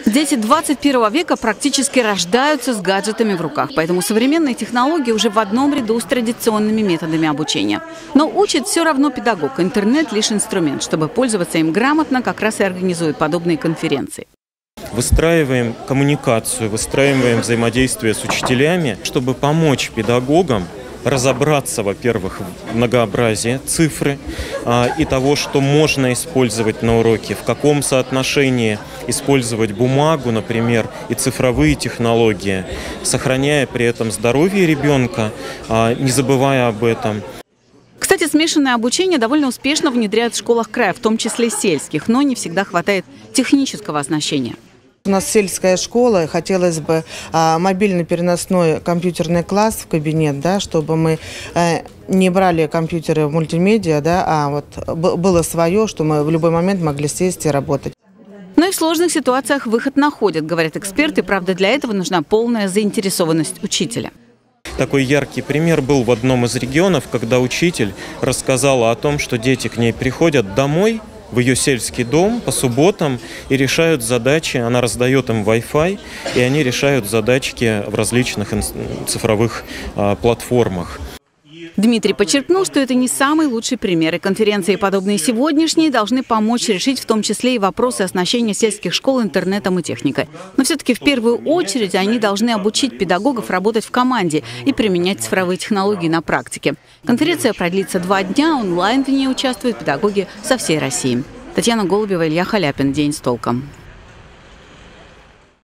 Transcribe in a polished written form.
Дети 21 века практически рождаются с гаджетами в руках, поэтому современные технологии уже в одном ряду с традиционными методами обучения. Но учит все равно педагог. Интернет – лишь инструмент. Чтобы пользоваться им грамотно, как раз и организуют подобные конференции. Выстраиваем коммуникацию, выстраиваем взаимодействие с учителями, чтобы помочь педагогам разобраться, во-первых, в многообразии цифры и того, что можно использовать на уроке, в каком соотношении использовать бумагу, например, и цифровые технологии, сохраняя при этом здоровье ребенка, не забывая об этом. Кстати, смешанное обучение довольно успешно внедряют в школах края, в том числе сельских, но не всегда хватает технического оснащения. У нас сельская школа, хотелось бы мобильный переносной компьютерный класс в кабинет, да, чтобы мы не брали компьютеры в мультимедиа, да, а вот было свое, что мы в любой момент могли сесть и работать. Но и в сложных ситуациях выход находят, говорят эксперты. Правда, для этого нужна полная заинтересованность учителя. Такой яркий пример был в одном из регионов, когда учитель рассказала о том, что дети к ней приходят домой, в ее сельский дом по субботам и решают задачи. Она раздает им Wi-Fi, и они решают задачки в различных цифровых платформах. Дмитрий подчеркнул, что это не самый лучший пример. И конференции, подобные сегодняшней, должны помочь решить в том числе и вопросы оснащения сельских школ интернетом и техникой. Но все-таки в первую очередь они должны обучить педагогов работать в команде и применять цифровые технологии на практике. Конференция продлится 2 дня, онлайн в ней участвуют педагоги со всей России. Татьяна Голубева, Илья Халяпин. День с толком.